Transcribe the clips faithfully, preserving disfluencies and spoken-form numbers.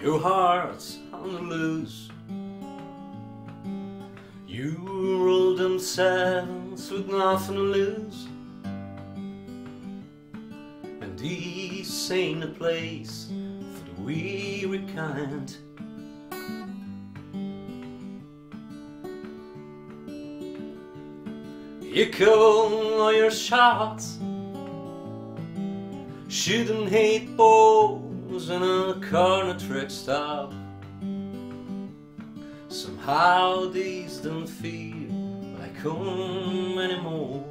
Your heart's on the loose. You rolled them sevens with nothing to lose. And this ain't a place for the weary kind. You call all your shots, shooting hate balls in a corner truck stop. Somehow these don't feel like home anymore.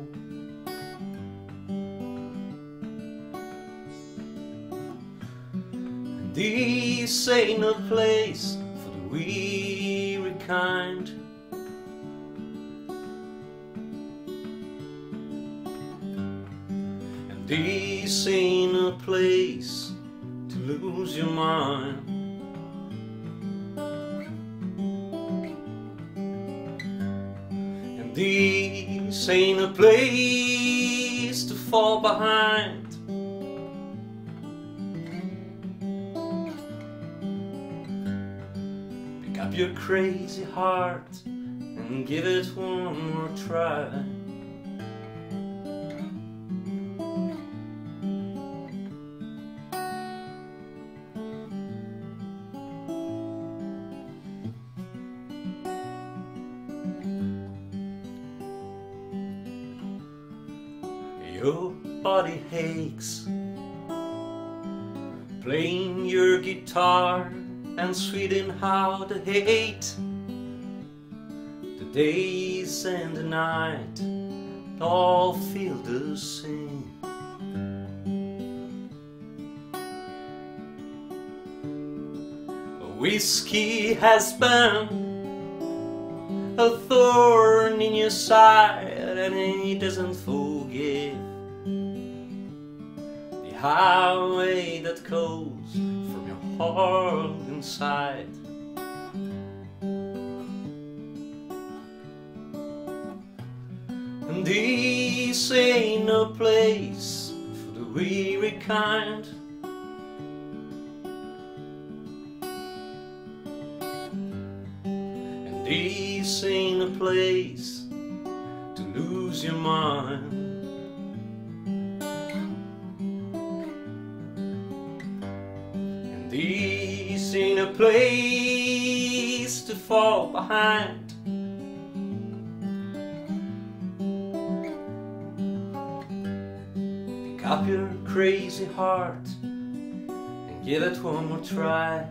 And this ain't no place for the weary kind. And this ain't a place to lose your mind. This ain't a place to fall behind. Pick up your crazy heart and give it one more try. Your body aches, playing your guitar and sweeting how to hate. The days and the night all feel the same. Whiskey has been a thorn in your side, and it doesn't forgive. The highway that goes from your heart inside. And this ain't no place for the weary kind. And this ain't a place to lose your mind. This ain't a place to fall behind. Pick up your crazy heart and give it one more try.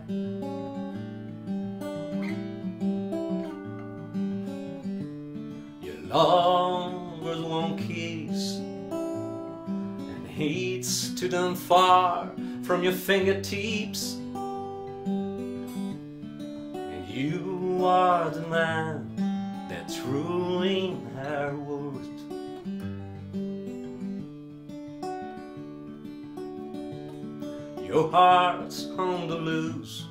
Your lovers won't kiss, and hate's too damn far from your fingertips. And you are the man that's ruining her world. Your heart's on the loose.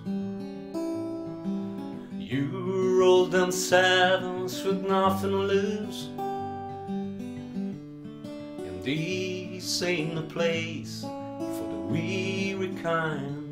You rolled them sevens with nothing to lose. And this ain't a place for the weary kind.